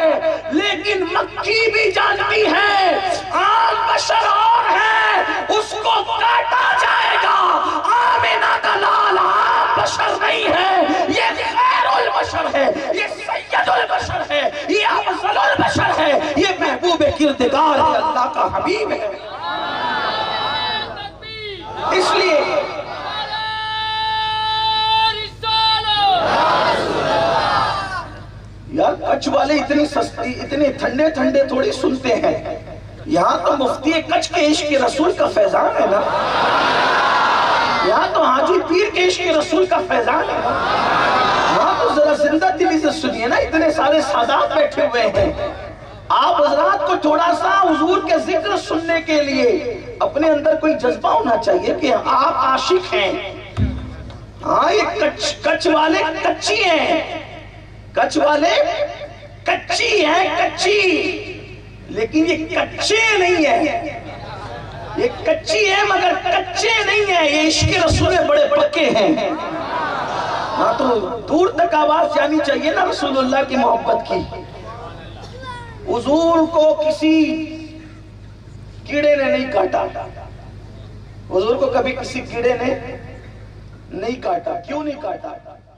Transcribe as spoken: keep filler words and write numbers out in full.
ہے، لیکن مکی بھی جانتی ہے عام بشر اور ہے، اس کو کاٹا جائے گا۔ آمینہ کا لال عام بشر نہیں ہے، یہ خیر البشر ہے، یہ سید البشر ہے، یہ افضل البشر ہے، یہ محبوب کردگار ہے، اللہ کا حبیب ہے۔ اس لیے یار کچھ والے اتنی سستی اتنے ٹھنڈے ٹھنڈے تھوڑی سنتے ہیں، یہاں تو مفتی کچھ کے عشق رسول کا فیضان ہے نا، یہاں تو حاجی پیر کے عشق رسول کا فیضان ہے نا، یہاں تو ذرا زندہ دلی سے سنیے نا، اتنے سارے سادات بیٹھے ہوئے ہیں۔ آپ حضرات کو تھوڑا سا حضور کے ذکر سننے کے لیے اپنے اندر کوئی جذبہ ہونا چاہیے کہ آپ عاشق ہیں۔ ہاں یہ کچھ کچھ والے کچی ہیں، کچھ والے کچی ہیں، کچی، لیکن یہ کچے نہیں ہیں، یہ کچی ہے مگر کچے نہیں ہیں، یہ عشق رسول بڑے پکے ہیں۔ ہاں تو دور تک آواز جانی چاہیے نا رسول اللہ کی محبت کی۔ حضور کو کسی کیڑے نے نہیں کاٹا، حضور کو کبھی کسی کیڑے نے نہیں کاٹا۔ کیوں نہیں کاٹا؟